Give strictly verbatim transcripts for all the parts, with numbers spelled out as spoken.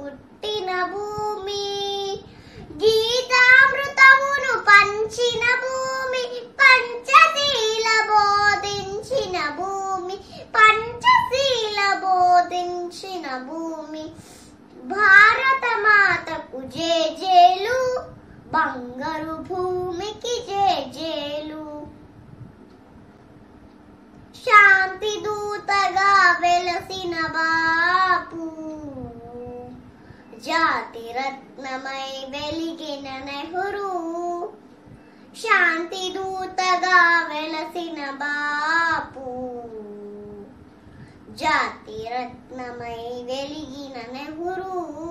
పుట్టిన భూమి, గీతామృతమును పంచిన భూమి, పంచశీల బోధించిన భూమి, పంచశీల బోధించిన భూమి. భారత మాతకు జేజేలు, బంగారు భూమికి జేజేలు. శాంతి దూతగా వెలసిన బాపు, జాతి రత్నమై వెలిగిన నెహ్రూ. శాంతి దూతగా వెలసిన బాపు, జాతి రత్నమై వెలిగిన నెహ్రూ.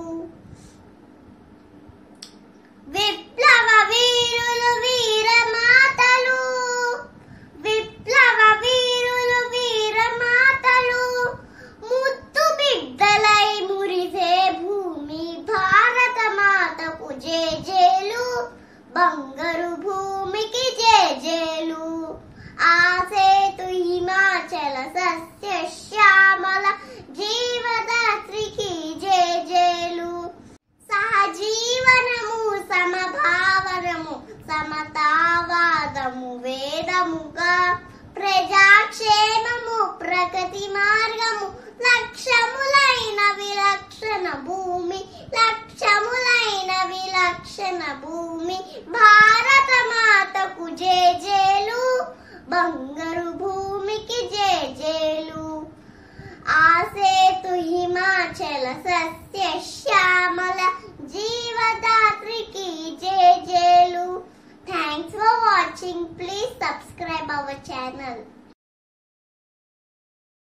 విప్లవ వీరులు వీరమాతలు, విప్లవ వీరులు వీరమాతలు, ముత్తు బిడ్డలై మురిసే భూమి. భారత మాతకు జేజేలు, బంగారు భూమికి జేజేలు. ఆ సేతు హిమాచల సస్య శ్యామల జీవదాత్రికి జేజేలు. సహజీవనము సమభావనము సమతావాదము వేదముగా, ప్రజాక్షేమము ప్రగతి మార్గము, లక్ష్యములైన విలక్షణ భూమి, లక్ష్యములైన విలక్షణ భూమి. భారత మాతకు జేజేలు, బంగారు భూమికి జేజేలు. ఆ సేతు హిమాచల సస్య శ్యామల జీవదాత్రికి జేజేలు. Thanks for watching. Please subscribe our channel.